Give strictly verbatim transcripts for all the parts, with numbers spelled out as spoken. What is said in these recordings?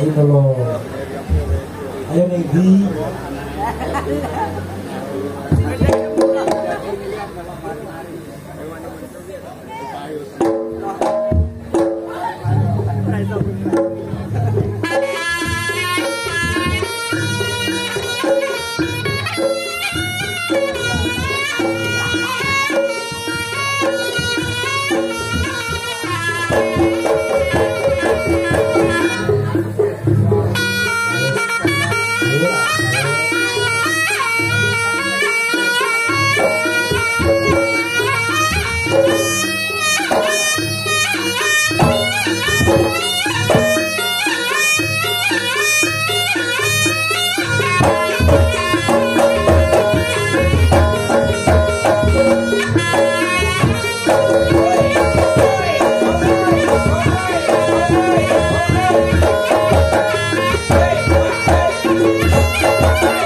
Idolo. Ayo Negi. Hey!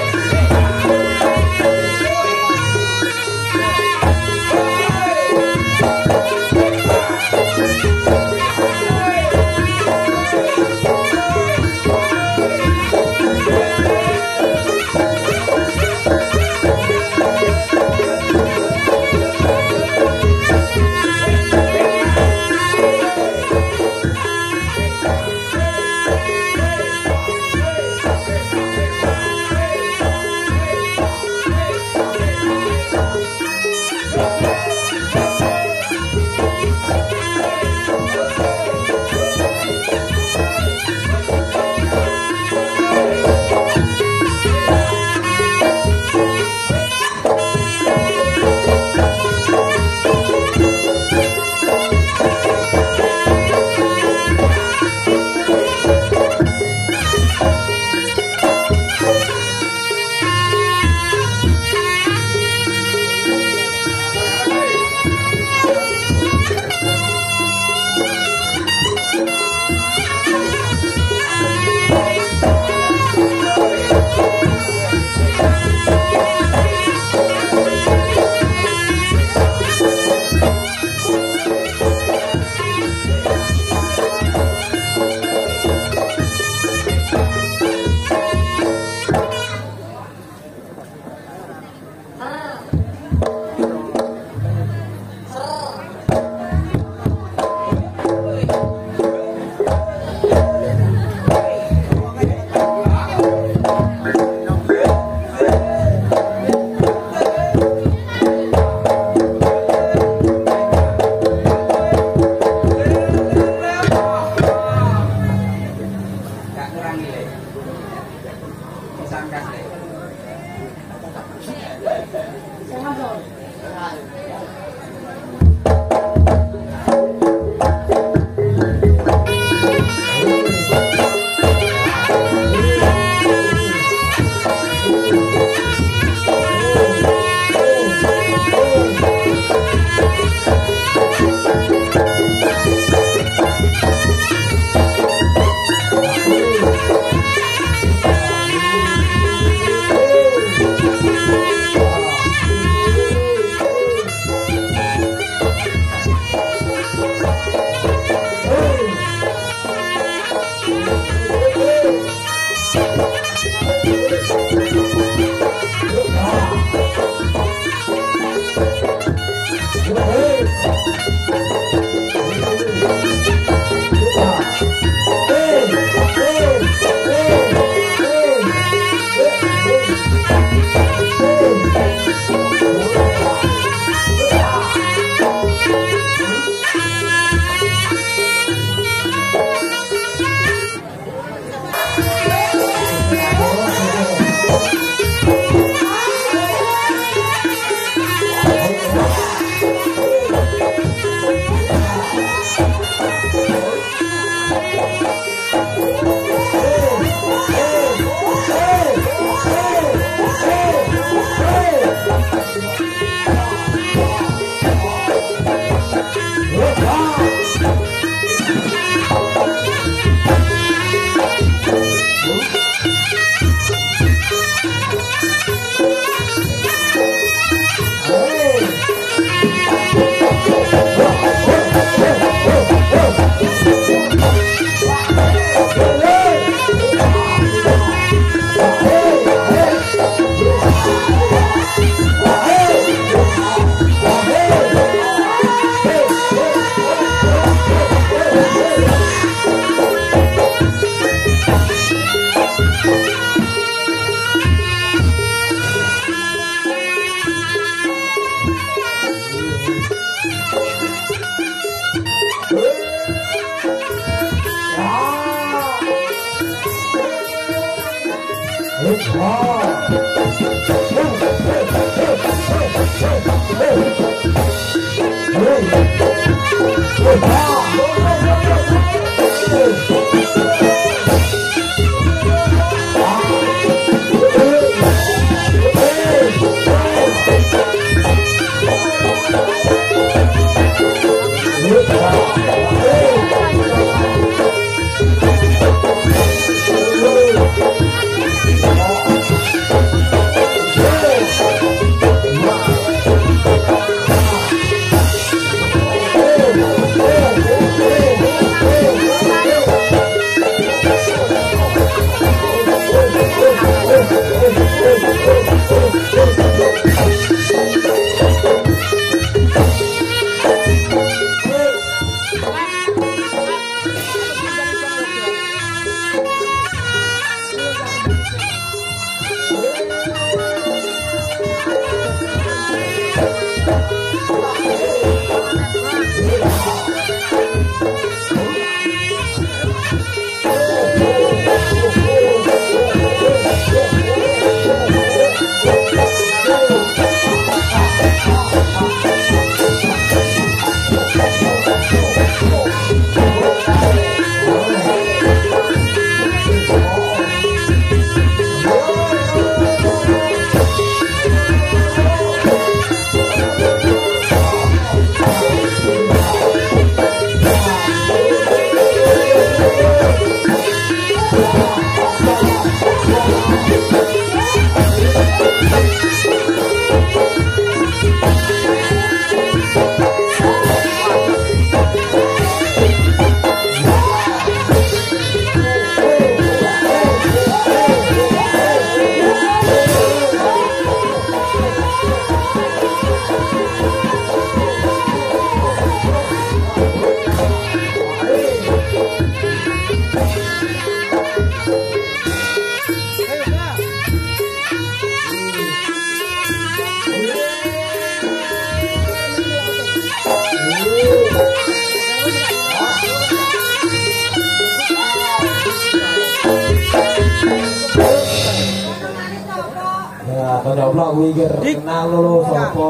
Nyoblok kuwi iki kenal lho sapa.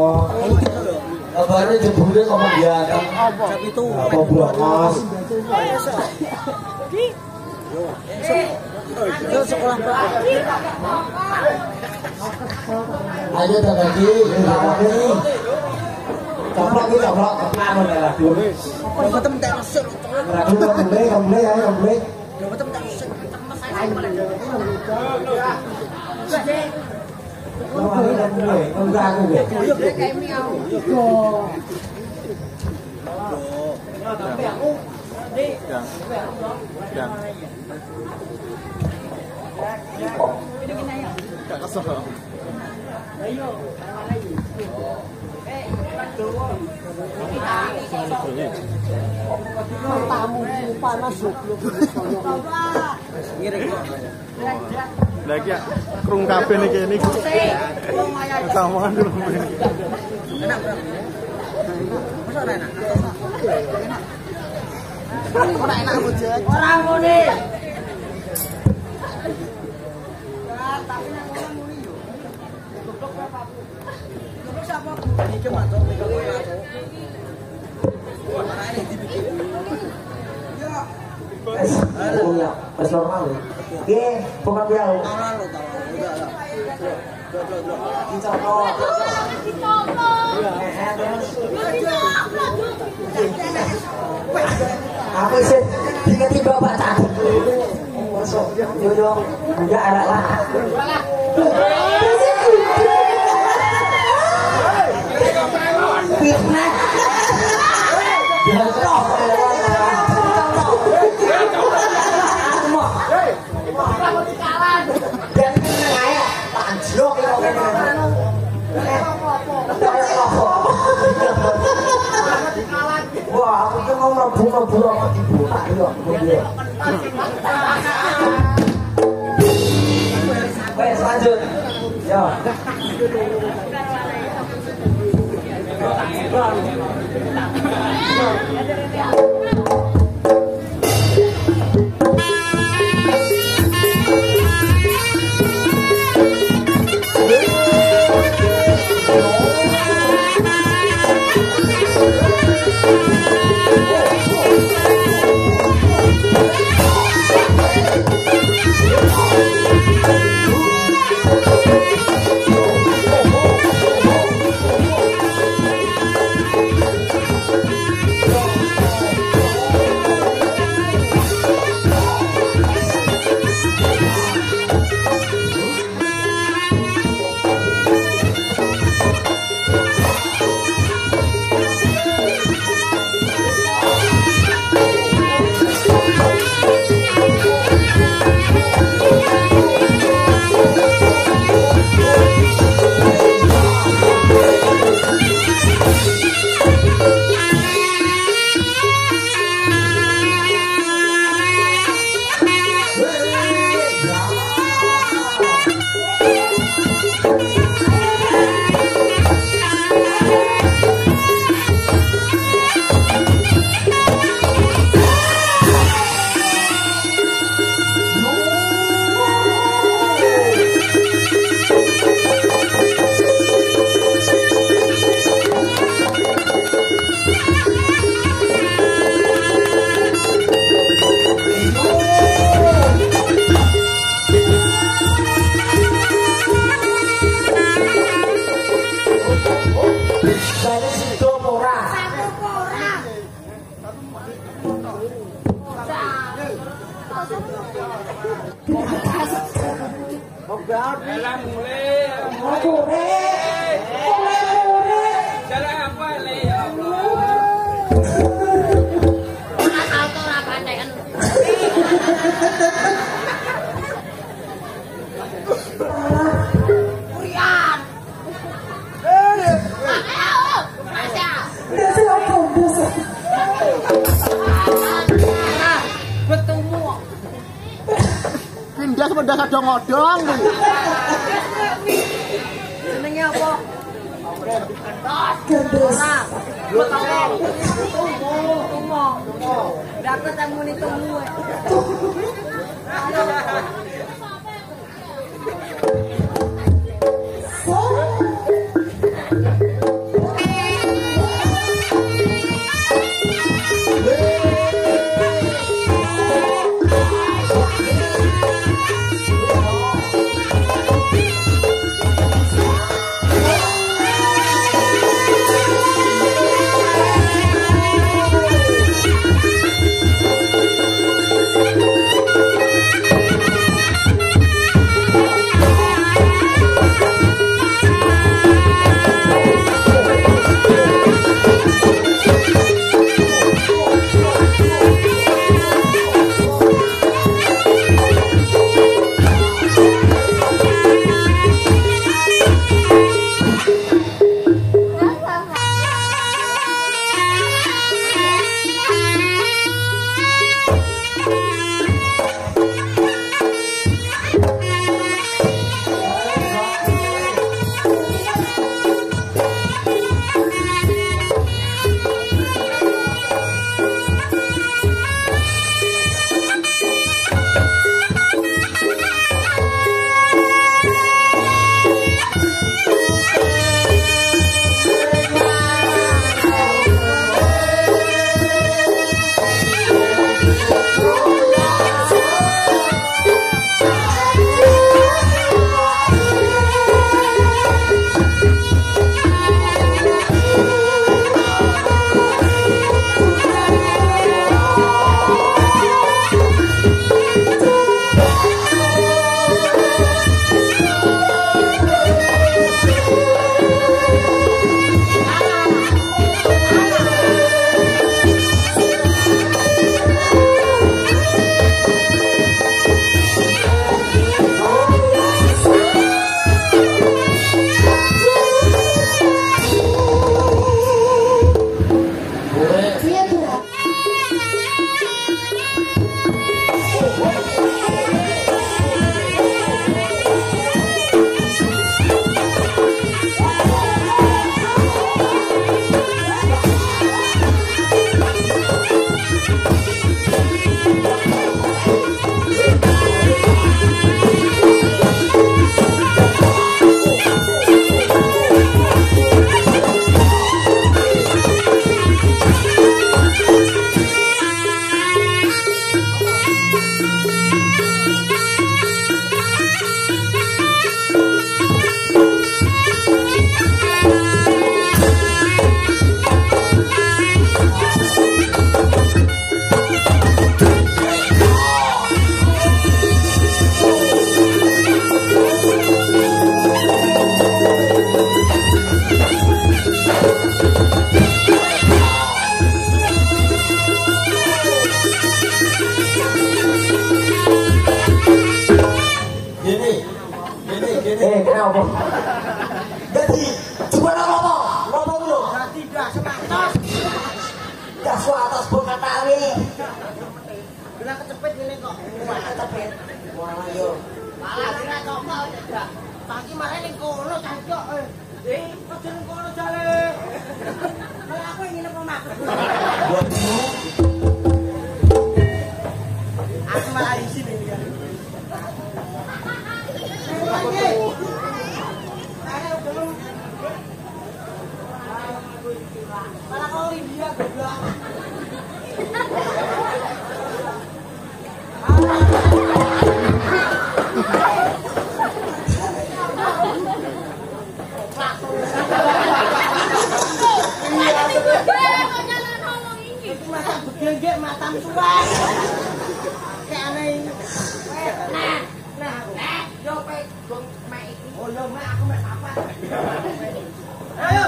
Kabare jebule ngomong biasa. Jam itu. Apa buat Mas? Yo sekolah ayo dah lagi, lagi. Coplok iki coplok kenal lah dulu. Apa tem tak resik. Ragu kembali kembali ayo kembali. Yo tem tak resik. Không ai làm người, không ra không được. Tamu panas lagi ya, krung kafe nih kayak ini. Sama dulu. Enak berapa? Masa enak? Orang enak bujut. Orang muni. Tapi nang orang muni yo. Goblok berapa? Goblok siapa? Ini cuma tuh, ini kalau ya tuh. Mana ini dibikin? Oh ya, pas normal ya. Oke, bukan biar. Tahun lalu, tahun lalu, udah lah. Dicoba. Dicoba. Apa sih? Tiba-tiba baca. Masuk, yo yo, enggak ada lah. Fitnah. Wah, aku tuh mau merebut-merebut sama ibu. Ayo, kemudian. Baik, lanjut. Ya. Saya sido ora. Jalan mulai. Jalan apa le ya Allah. Auto ora pantekan. Kurian. Eh. Ayo. Masya. Bertemu. Pindah sepeda kadang-kadang. Jenenge apa? Gendus. Tunggu. Tunggu. Dapat tamu ni tunggu. Eh, kenapa? Jadi, coba apa? Apa dulu? Jadi dah semangat. Gas atas buka tali. Bila kecepet ini kok. Wah, kecepet. Wah, ayo. Malah kira coba udah. Pagi marah ning kono cacok. Eh, aja ning kono jale. Kalau aku ingin apa maksud? Aku malah di sini dia. Malah kau India goblok. tam suwek. Kayak aneh. Nah, nah, nah, yo pe gong mek iki. Oh, yo mek aku mek apa? Ayo.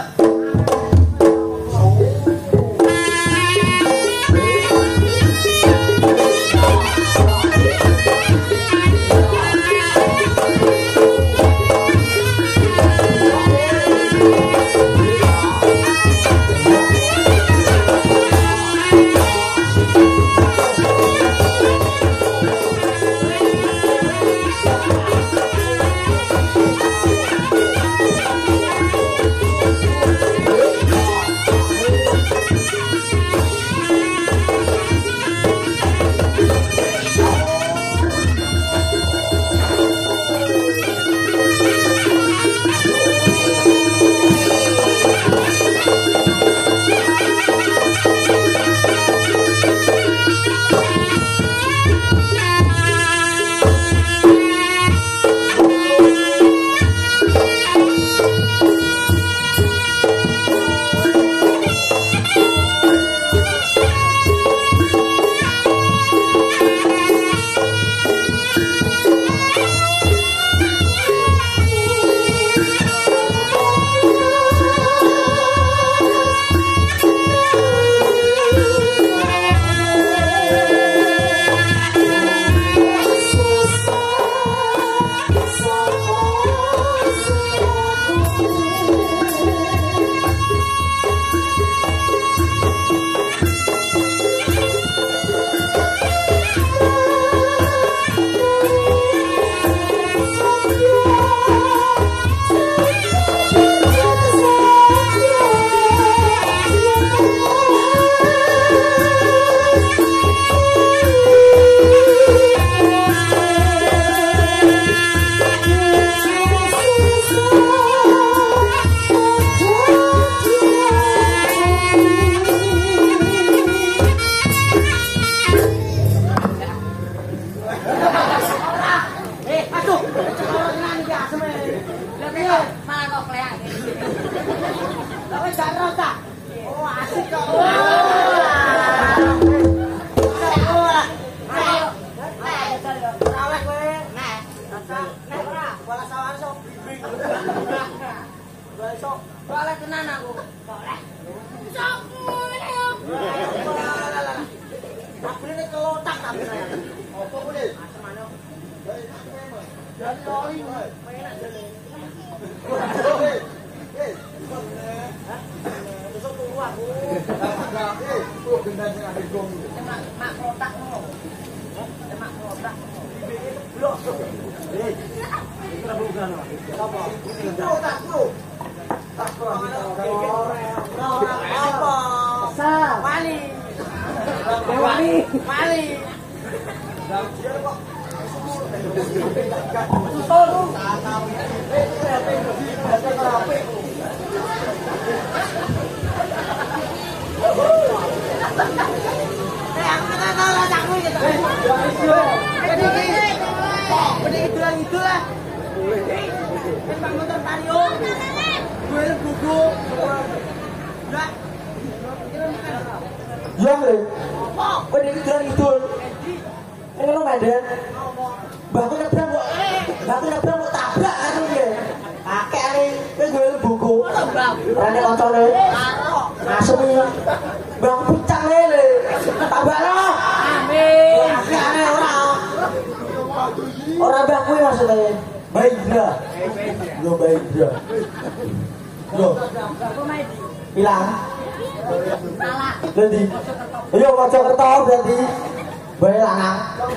Ayo Mojokerto berarti bae lanang.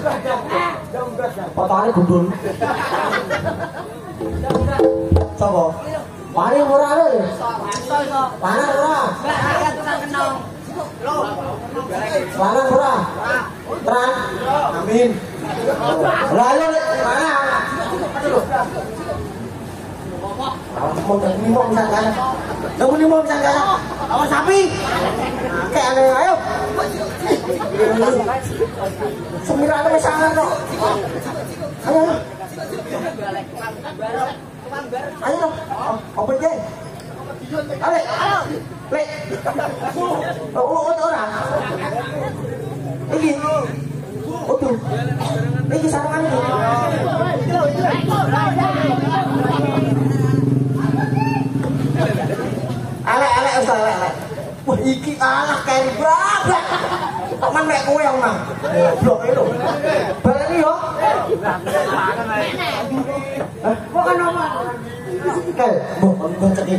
Potongane gundul. Sopo? Mari ora lho. Lanang ora? Lanang ora? Terang. Amin. Lah ayo lek lanang. Mau jadi mau misalkan, kamu nih mau misalkan, awas sapi, kayak aneh ayo, sembilan ada masalah kok, ayo, ayo, apa ini? Ale, le, oh oh orang, Iki. Waduh. Iki sarangan iki. Alek-alek usah alek-alek. Wah iki alah kae babak. Kok men mek kowe yang mang. Goblok iki lho. Baleni yo. Hah? Kok kan omong. Kae, mbok mbok cekik.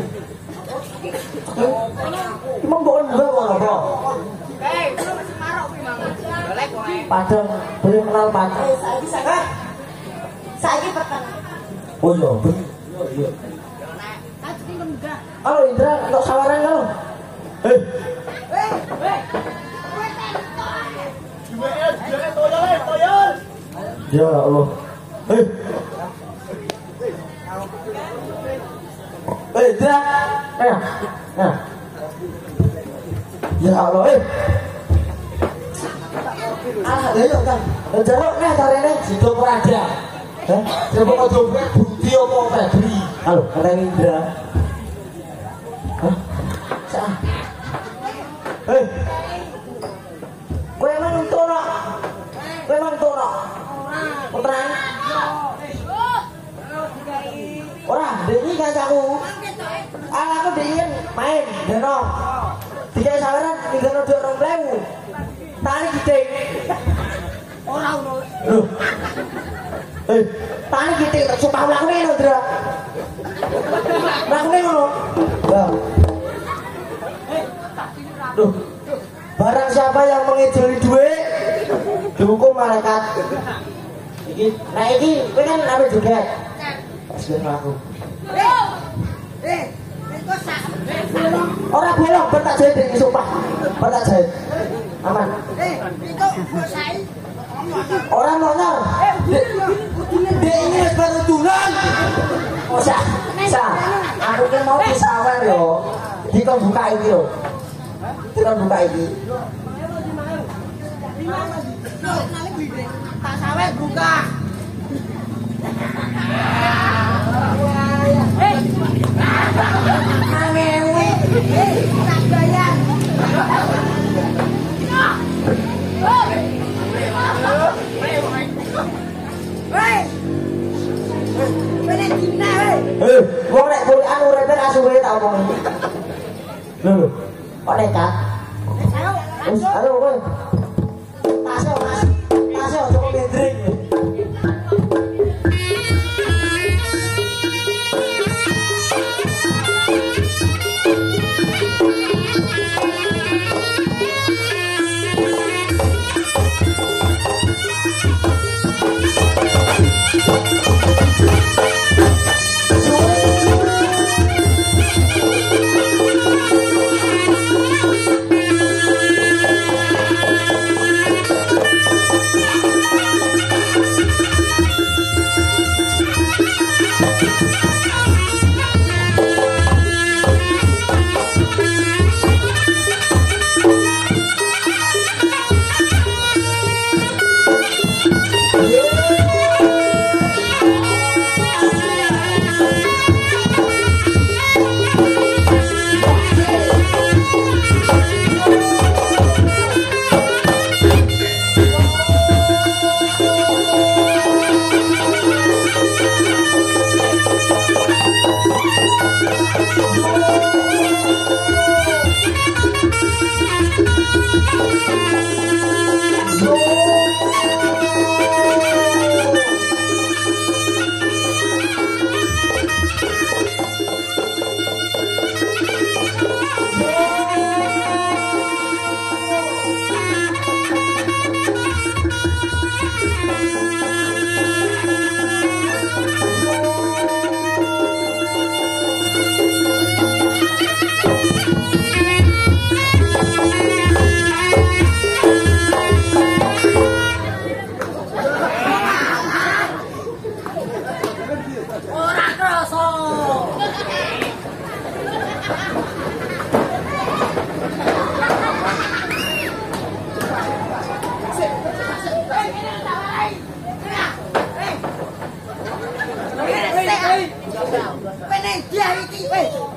Iki mong mbok mbok apa? Eh, lu masih marok kuwi, Mang. Golek wae. Padahal belum kenal Padang. Saiki saiki. Saiki peteng. Oh iya, iya iya. Nek tak enggak. Halo Indra, untuk sawaran kamu? Eh, Weh, weh. Kowe tentu. ya Allah. Eh, eh Indra, eh, nah, ya Allah, eh. Ah, ya yuk kan, jaluk nih caranya situ peraja. Eh, coba kau coba bukti apa Febri? Halo, ada Indra. Hah? Sah. Hei. Kowe emang entono. Kowe emang entono. Ora. Ora, dene kancaku. Ah, aku dhewe main deno. Tiga saweran tinggal dua orang pelewu. Tani gede. Ora ono. Loh. Eh, tani gede tak sumpah mlakune lho, Ndra. Mlakune ngono. Lah. Duh, barang siapa yang mengejeli duit dihukum malaikat. Iki, nah iki, kowe kan apa juga? Sudah aku. Eh. Eh, kok sak. Orang bolong, bertak jahit ini sumpah. Bertak jahit. Aman. Eh, itu kok sai. Orang monor. Dia ini wis baru tulan. Oh, sah. Sah. Aku ki mau disawer yo. Iki kok buka iki lho. Kita buka ini. Tak sawe buka. Eh. Angewe. Eh, tak bayar. Hei. Bener dina hei. Eh, wong nek Quran uripe ra suwe ta omong. Lho. Kok nekat? Wis, ayo kowe. Tasyo, Mas. Tasyo cukup mendring.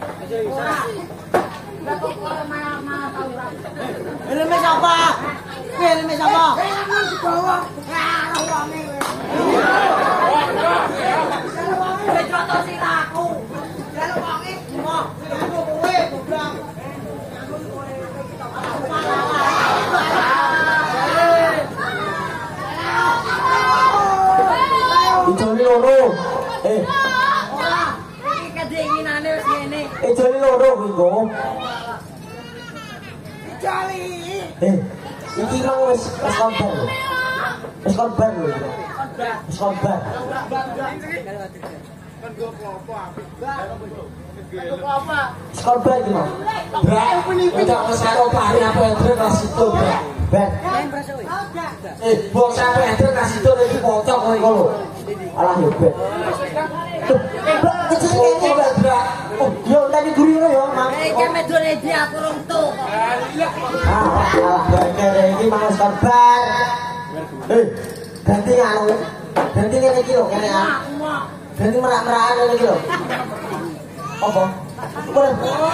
Helme siapa? Kowe rene sapa? Nang di bawah. Ah, wonge kowe. Kowe jotos sing aku. Jaluk wonge. Mo, aku kowe goblok. Ijone loro. Eh. Ora. Iki kedinginane wis ngene. Ijone loro kuwi nggo. Jali. Eh. Iki mang wis wis kombar lho. Wis kombar lho. Wis kombar. Wis kombar iki mang. Brak. Udah wis karo pari apa entre pas itu, Brak. Ben. Eh, bos sampe entre pas itu iki pocok kowe lho. Alah yo, Ben. Tuh, Brak, kecil kene, Brak. Oh, yo tadi gurine yo, Mang. Iki medone di aku rung tuh. Ah, alah bener iki mang wis kabar. Eh, ganti anu. Ganti ngene iki lho, kene ah. Ganti merak-merakan ngene iki lho. Apa? Boleh.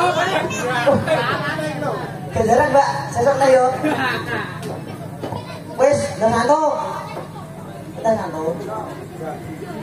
Kejaran, Mbak. Sesuk ta yo. Wis, nang santo. Kita santo.